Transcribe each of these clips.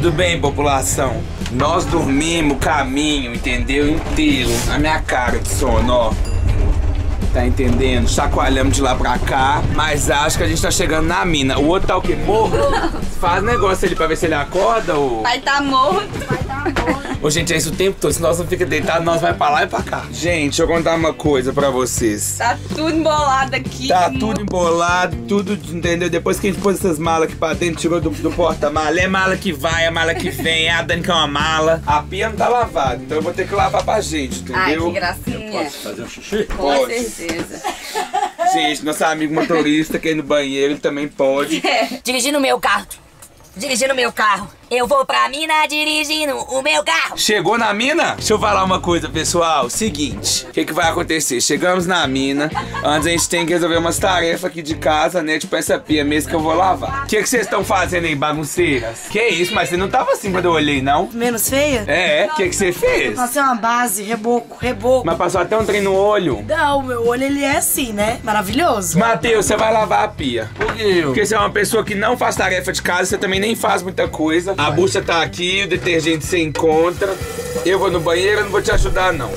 Tudo bem, população? Nós dormimos o caminho, entendeu? Inteiro. A minha cara de sono, ó. Tá entendendo? Chacoalhamos de lá pra cá, mas acho que a gente tá chegando na mina. O outro tá o quê? Morto? Faz negócio ali pra ver se ele acorda ou... Vai tá morto. Vai tá morto. Ô, gente, é isso o tempo todo. Se nós não fica deitado, nós vai pra lá e pra cá. Gente, deixa eu contar uma coisa pra vocês. Tá tudo embolado aqui. Tá tudo embolado, tudo, entendeu? Depois que a gente pôs essas malas aqui pra dentro, tirou do porta-mala. É mala que vai, é mala que vem, é a Dani que é uma mala. A pia não tá lavada, então eu vou ter que lavar pra gente, entendeu? Ai, que gracinha. Posso fazer um xixi? Com certeza. Gente, nosso amigo motorista quer ir no banheiro, ele também pode. Dirigindo o meu carro. Dirigindo o meu carro. Eu vou pra mina dirigindo o meu carro. Chegou na mina? Deixa eu falar uma coisa, pessoal. Seguinte, o que vai acontecer? Chegamos na mina. Antes a gente tem que resolver umas tarefas aqui de casa, né? Tipo essa pia mesmo que eu vou lavar. O que vocês estão fazendo aí, bagunceiras? Que isso? Mas você não tava assim quando eu olhei, não? Menos feia? É, o que você fez? Passei uma base, reboco. Mas passou até um trem no olho. Não, o meu olho ele é assim, né? Maravilhoso. Matheus, você vai lavar a pia. Por quê? Porque você é uma pessoa que não faz tarefa de casa, você também nem faz muita coisa. A bucha tá aqui, o detergente você encontra. Eu vou no banheiro, eu não vou te ajudar, não.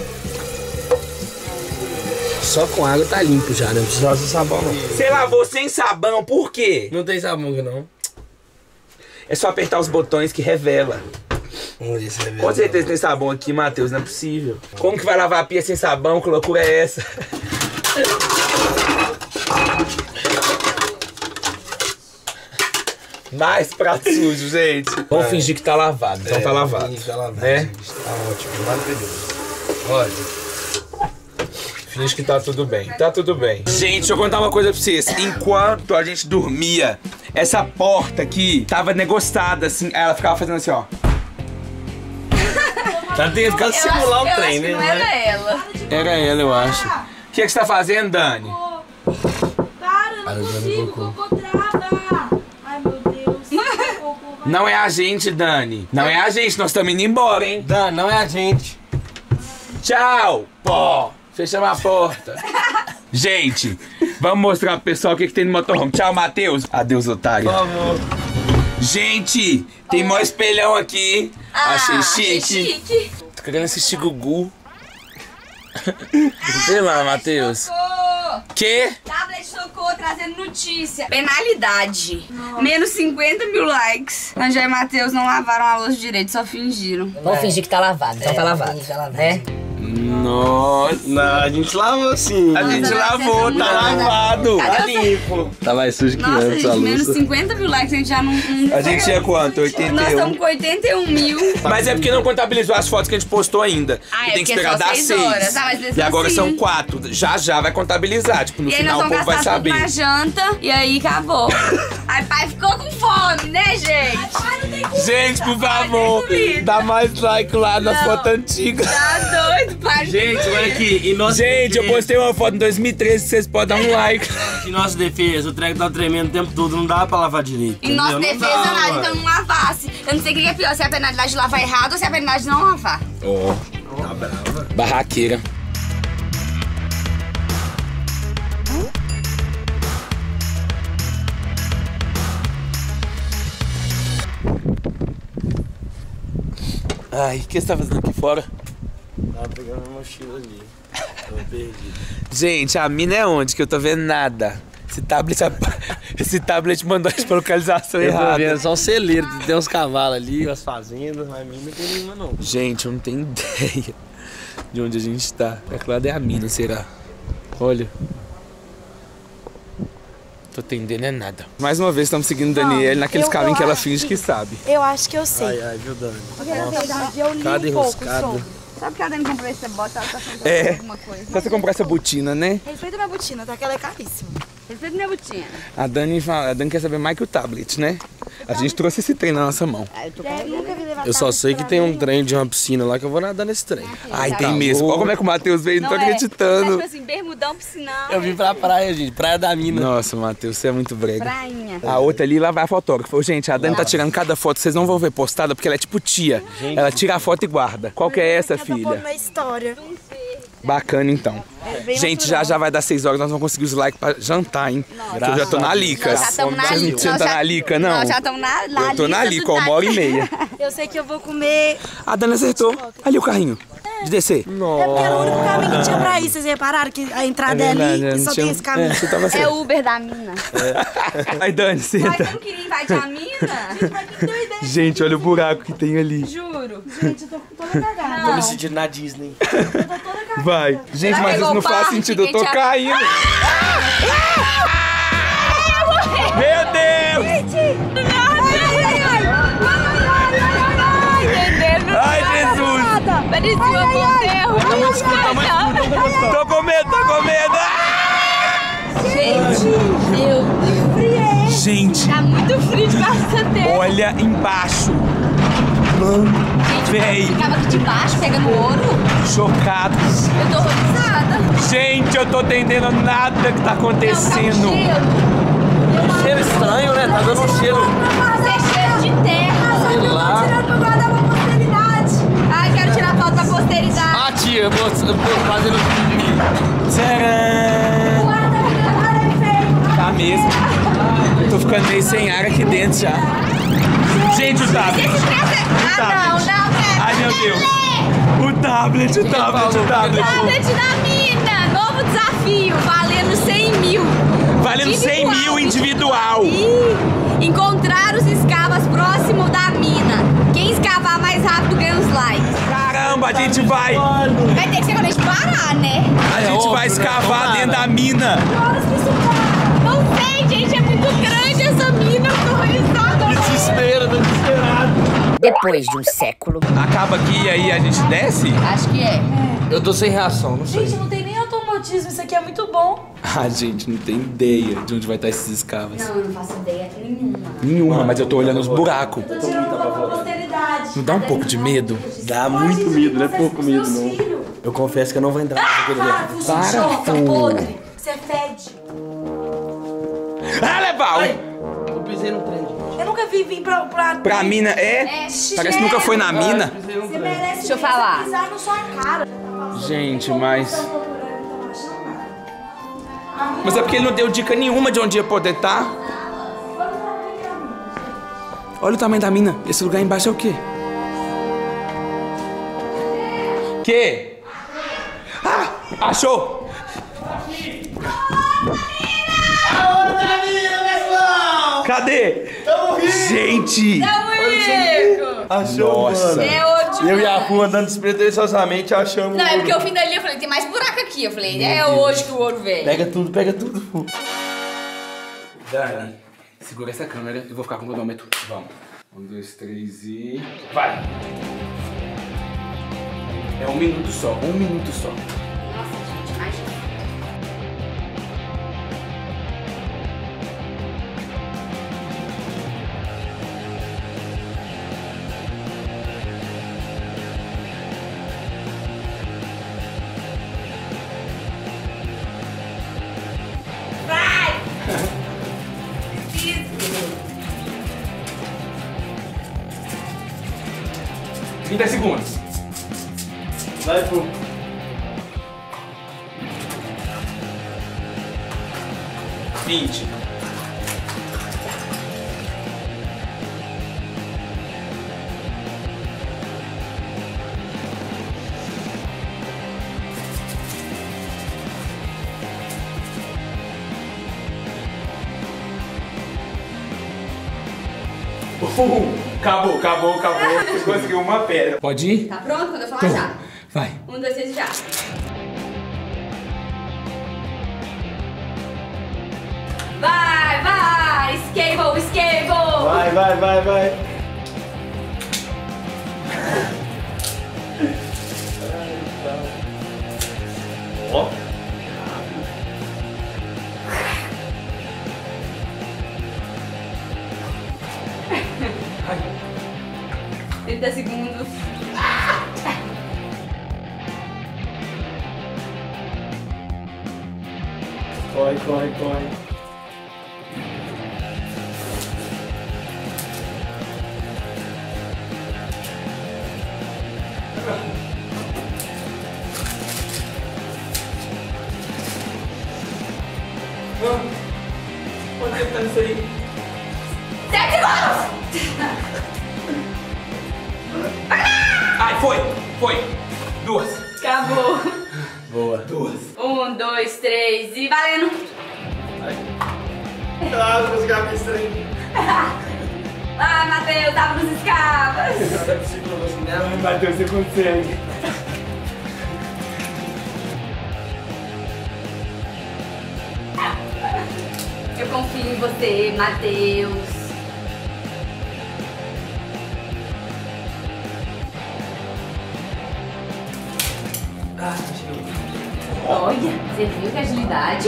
Só com água tá limpo já, né? Não precisa usar sabão, não. Você lavou sem sabão, por quê? Não tem sabão aqui, não. É só apertar os botões que revela. Vamos ver se é Com certeza tem sabão aqui, Matheus, não é possível. Como que vai lavar a pia sem sabão? Que loucura é essa? Mais prato sujo, gente. Vamos fingir que tá lavado. Então tá lavado. Tá lavado. É? Tá ótimo, maravilhoso. Olha. Finge que tá tudo bem. Tá tudo bem. Gente, deixa eu contar uma coisa pra vocês. Enquanto a gente dormia, essa porta aqui tava negociada, assim. Aí ela ficava fazendo assim, ó. Tá tentando simular o trem, né? Não era ela. Era ela, eu acho. O que você tá fazendo, Dani? Para, não consigo, cocô trava. Ai, meu Deus. Não é a gente, Dani. Não é a gente, nós estamos indo embora, hein? Dan, não é a gente. Tchau, pó. Fechamos a porta. Gente, vamos mostrar pro pessoal o que tem no motorhome. Tchau, Matheus. Adeus, otário. Por favor. Gente, tem mó espelhão aqui. Achei chique. Chique. Tô querendo assistir Gugu. Vê lá, Matheus. Que? Tablet tocou trazendo notícia. Penalidade. Menos 50 mil likes. Angé e Matheus não lavaram a louça direito, só fingiram. Vamos fingir que tá lavado. Então tá lavado. Né? Nossa. Não, a gente lavou sim. A gente lavou, tá lavado. Tá limpo. Tá mais sujo que Nossa, antes a gente, menos louça. 50 mil likes, a gente já não... A gente tinha quanto? Nós 81. estamos com 81 mil. Mas é porque não contabilizou as fotos que a gente postou ainda. Ah, E é tem que porque esperar só dar 6 6. horas. Ah, mas mesmo E agora assim. são 4. Já vai contabilizar. Tipo, no E aí nós final o vamos povo vai gastar tudo saber. na janta e aí acabou. Aí pai ficou com fome, né, gente? Gente, por favor, dá mais like lá nas Não. fotos antigas. Tá doido, pai? Gente, olha aqui. Em nossa Gente, eu defesa, postei uma foto em 2013 que vocês podem dar um like. Em nossa defesa, o treco tá tremendo o tempo todo, não dá pra lavar direito. Em nossa entendeu? Não defesa, dá, nada, ué. então não lavasse. Eu não sei o que é pior, se é a penalidade de lavar errado ou se é a penalidade de não lavar. Ó, Tá brava. barraqueira. Ai, o que você tá fazendo aqui fora? Tava pegando a mochila ali. Tô perdido. Gente, a mina é onde? Que eu tô vendo nada. Esse tablet mandou a gente pra localização Eu tô errada. vendo só um celeiro, tem uns cavalos ali, umas fazendas, mas a mim não tem nenhuma não. Gente, eu não tenho ideia de onde a gente tá. É que lado é a mina, será? Olha. Tô entendendo é nada. Mais uma vez estamos seguindo Daniele naqueles caminhos que ela finge que sabe. Eu acho que eu sei. Ai, ai, viu, Dani? Porque na verdade eu li Cada um pouco enroscada. sobre. Sabe que a Dani comprou esse bota, ela tá falando É. alguma coisa. Só você comprar essa botina, né? Respeita minha botina, tá? Que ela é caríssima. Respeita minha botinha. A Dani quer saber mais que o tablet, né? A gente trouxe esse trem na nossa mão. Nunca vi levar Eu só sei que tem um trem de uma piscina lá que eu vou nadar nesse trem. Ai, tem mesmo. Olha como é que o Matheus veio, não tô Tá acreditando. tipo assim, bermudão, piscinão. Eu vim pra praia, gente, praia da mina. Nossa, Matheus, você é muito brega. Prainha. A outra ali, lá vai a fotógrafa. Ô, gente, a Dani tá tirando cada foto, vocês não vão ver postada, porque ela é tipo tia. Ela tira a foto e guarda. Qual que é essa, Eu tô pondo filha? na história. Bacana, então. bem Gente, natural. já vai dar 6 horas, nós vamos conseguir os likes pra jantar, hein? Que eu já tô na Licas. Nós já estamos na Você Lica. não tá na Lica, não? Nós já estamos na Eu tô na Lica, ó, 1h30. Eu sei que eu vou comer. A Dani acertou. Ali o carrinho. De descer. É porque era o único caminho que tinha pra ir. Vocês repararam que a entrada é, ali e só tem esse caminho. Você tava É certo. o Uber da mina. Aí, Dani, Mas você senta. não queria invadir a mina? Gente, olha o buraco que tem ali. Juro. Gente, eu tô toda cagada. Tô me sentindo na Disney. Eu tô toda cagada. Vai. Gente, Vai mas pegar isso o não faz parque, sentido. Eu tô quem te- caindo. Meu Deus! Ai, Jesus! Parecia uma montanha. Tá muito escuro. Tô com medo, tô com medo. Gente, meu Deus. Gente, Tá muito frio de basta tempo. olha embaixo. Véi, Ficava aqui de baixo, pegando ouro. chocado. Eu tô horrorizada. Gente, eu tô entendendo nada que tá acontecendo. Cheiro estranho, né? Tá dando um cheiro. Isso é cheiro de terra. Sei lá. Ai, quero tirar foto pra posteridade. Ah, tia, eu tô fazendo vídeo aqui. Tcharam! Tá mesmo. Eu tô ficando meio sem ar aqui dentro já. Gente, o tablet. Ah, não, Ai, meu Deus. O tablet. Tablet da mina. Novo desafio, valendo 100 mil. Valendo 100 mil individual. E encontrar os escavas próximo da mina. Quem escavar mais rápido ganha os likes. Caramba, a gente vai. Vai ter que ser quando a gente parar, né? A gente vai escavar dentro da mina. Não sei, gente, é muito grande essa mina. Eu tô horrorizada. Desespero, tô desesperado. Depois de um século. Acaba aqui e aí a gente desce? Acho que é. Eu tô sem reação, não sei. Gente, não tem nem automatismo. Isso aqui é muito bom. A gente não tem ideia de onde vai estar esses escavas. Não, eu não faço ideia nenhuma. Nenhuma, mas eu tô olhando os buracos. Tô tirando foto pra posteridade. Não dá um pouco de medo? Dá muito medo, não é pouco medo, não. Eu confesso que eu não vou entrar naquele lugar. Para, Tá podre. Você fede. Ah, Leval! Eu pisei no trem, gente. Eu nunca vi vir pra Pra mina é? Parece que nunca foi na mina. Pisei no Você trem. merece Deixa eu falar. pisar na sua cara. Gente, mas... Mas é porque ele não deu dica nenhuma de onde ia poder estar. Olha o tamanho da mina. Esse lugar embaixo é o quê? Que? Ah, achou! Cadê? Gente! Achou, Nossa. mano. É ótimo. Eu e a Fu andando despretensiosamente achamos. Não, é porque eu vim dali, eu falei, tem mais buraco aqui. Eu falei, é hoje que o ouro vem. Pega tudo, Fu. Dani, segura essa câmera e vou ficar com o cronômetro. Vamos. 1, 2, 3 e... Vai! É 1 minuto só, 1 minuto só. Nossa, gente, imagina. Vai! 30 segundos. Vai, Fu. Vinte. Acabou. Você conseguiu uma pedra. Pode ir? Tá pronto quando eu falar já? Vai. 1, 2, 3 e já. Vai! Escable! Vai. Ó. 30 segundos. Corre. Quanto tempo tá nisso aí? 7 segundos! Ai, foi! 2. Acabou. Boa. 2. 1, 2, 3 e valendo! Ah, não consegui abrir esse trem. Vai, Matheus, abre os escavas! Matheus, você consegue. Eu confio em você, Matheus. Olha, você viu que agilidade?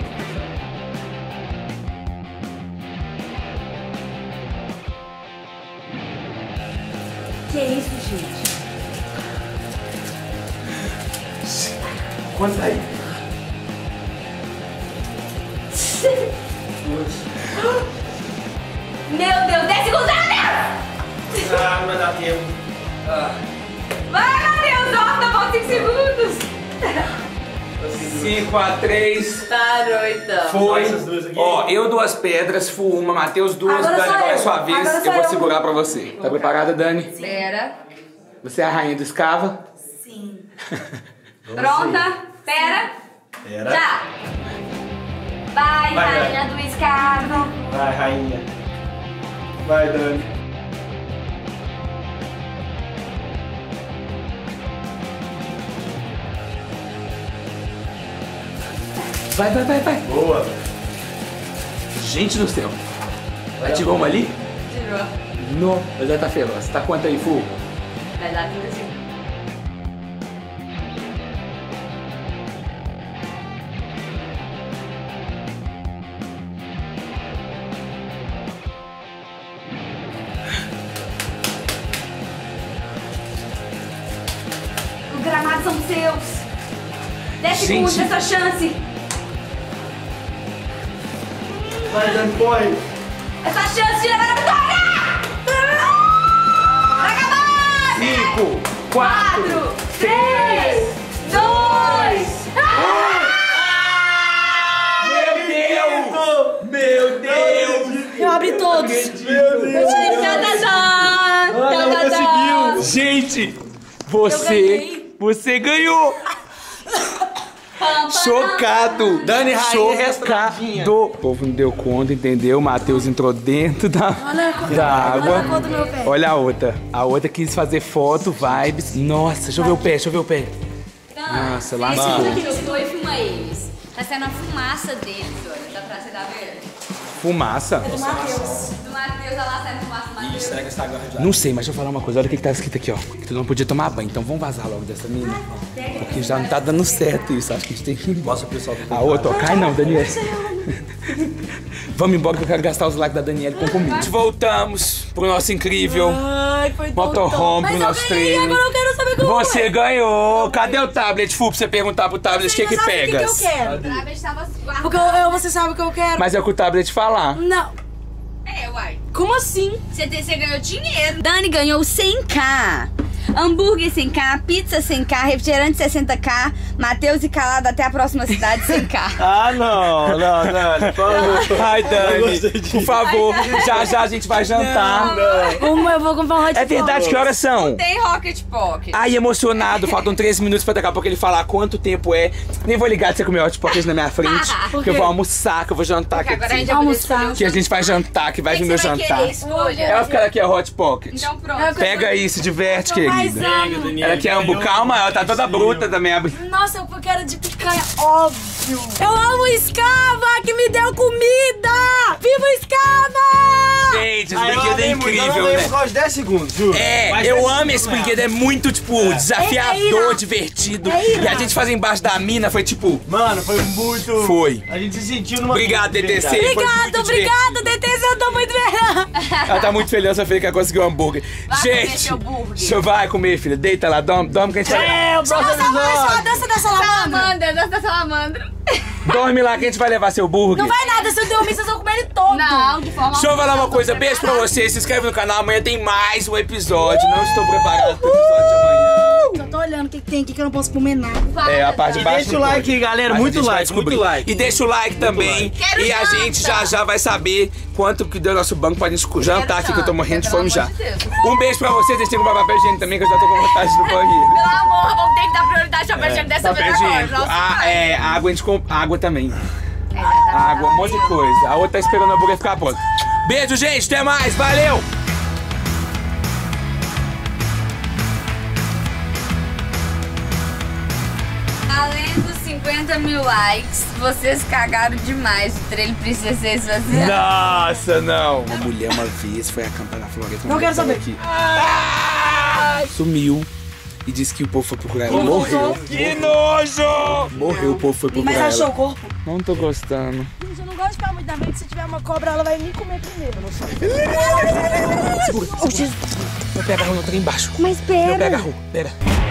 Que isso, gente? Quanto aí? Meu Deus, 10 segundos, Matheus! Ah, não vai dar tempo. Vai, Matheus, volta, volta 5 segundos! 5 a 3. Parou, então. Foi. Essas duas aqui. Ó, eu 2 pedras, Fu 1, Matheus 2, Agora Dani, sou agora é eu. sua vez. Agora Eu sou vou eu. segurar pra você. Tá preparada, Dani? Espera. Você é a rainha do escava? Sim. Pronta? Pera. Pera. Já. Vai, Vai, rainha do escavo. Vai, rainha. Vai, Dani. Vai. Boa. Gente do céu. Ativou uma ali? Tirou. Não. Mas já tá feroz. Tá quanto aí, Fu? Vai dar 30 segundos. Os gramados são seus. 10 segundos Gente. dessa chance. Vai, Dani, corre. Essa chance de levar a vitória! Vai acabar! 5, 4, 4, 3, 2, Meu Deus! Eu abri todos. Meu Deus. Ela conseguiu. Gente, ganhei. você ganhou! Chocado! Dani, rainha, Chocado! O povo não deu conta, entendeu? O Matheus entrou dentro da água. Olha a cor do meu pé. Olha a outra. A outra quis fazer foto, vibes. Nossa, deixa eu ver o pé. Nossa, lascou. Eu tô e filma eles. Tá saindo a fumaça deles, olha. Dá pra você dar vendo? Fumaça? Do Matheus. Do Matheus, olha lá saindo fumaça do Matheus. Será que está guardado? Não sei, mas deixa eu falar uma coisa. Olha o que tá escrito aqui, ó. Que tu não podia tomar banho. Então vamos vazar logo dessa menina. Porque já não tá dando certo isso. Acho que a gente tem que ir embora. Mostra o pessoal do A outra, ó. Cai não, Daniel. Vamos embora que eu quero gastar os likes da Daniela com comida. Voltamos pro nosso incrível Ai, foi tão motorhome, pro Mas eu nosso ganhei, treino. agora eu quero saber como Você ganhou! Cadê o tablet, Fu, pra você perguntar pro tablet o que que sabe pega? O que eu quero? O Travis tava Porque você sabe o que eu quero. Mas é o que o tablet falar. Não. É, uai. Como assim? Você ganhou dinheiro. Dani ganhou 100k. Hambúrguer 100k, pizza 100k, refrigerante 60k, Matheus e Calado até a próxima cidade 100k. Ah, não, Dani, por favor. Ai, Eu gostei Dani, disso. por favor, já a gente vai jantar. Eu vou comprar um hot É verdade, que horas são? Tem Rocket Pocket. Ai, emocionado, faltam 3 minutos pra daqui a pouco ele falar quanto tempo é. Nem vou ligar de você comer hot pocket na minha frente, Por que eu quê? vou almoçar, que eu vou jantar Porque aqui. agora a gente vai Almoçar. poder escolher Que a gente vai jantar, que vai vir meu jantar. Escolha. Ela fica aqui, a hot pocket. Então pronto. Pega aí, se diverte, Mas querida. amo. Ela quer hambúrguer. Calma, ela tá toda bruta também. Nossa, eu quero de picanha, óbvio. Eu amo Escava, que me deu comida. Viva Escava! Gente, esse brinquedo é incrível, né? Por causa de 10 segundos, juro. É, Mas eu 10 amo segundos esse não é. brinquedo, é muito, tipo, desafiador, É divertido. É E a gente fazer embaixo da mina foi tipo. Mano, foi muito... Foi. A gente se sentiu numa... Obrigado, DTC. Foi muito Obrigado, DTC, eu tô muito feliz. Ela tá muito feliz, essa filha que ela conseguiu um hambúrguer. Vai comer Gente, seu burger. você vai comer, filha. Deita lá, dorme que a gente vai. É, o próximo episódio. Dança da salamandra. Salamandra, dança da salamandra. Dorme lá que a gente vai levar seu burger. Não vai nada, se eu dormir, vocês vão comer ele todo. Não, de forma Deixa eu falar uma coisa, beijo pra vocês, se inscreve no canal, amanhã tem mais um episódio. Não estou preparado pro episódio de amanhã. Eu tô olhando o que que tem aqui que eu não posso comer nada. É, a parte de baixo. Deixa o like, galera. Mas a Muito gente vai like, descobrir. muito like. E deixa o like também. Quero E a janta. gente já vai saber quanto que deu nosso banco pra gente jantar aqui, que eu tô morrendo de fome já. Um beijo pra vocês, vocês têm que comprar papel higiênico também, que eu já tô com vontade do banheiro. Pelo amor, vamos ter que dar prioridade ao papel higiênico dessa Papel vez agora. higiênico. Nossa, Água a gente compra. Água também. Exatamente. Água, um monte de coisa. A outra tá esperando a hambúrguer ficar pronto. Beijo, gente. Até mais. Valeu! Além dos 50 mil likes, vocês cagaram demais. O trailer precisa ser esvaziado. Nossa, não. Uma mulher uma vez foi acampar na floresta. Não quero saber. Aqui. Sumiu. E disse que o povo foi procurar ela. Morreu. Que nojo! Morreu, o povo foi procurar Mas ela. achou o corpo? Não tô gostando. Gente, eu não gosto de ficar muito na frente. Se tiver uma cobra, ela vai me comer primeiro. Segura. Meu pé agarrou no trem embaixo. Mas Meu pé pera. agarrou. Pera.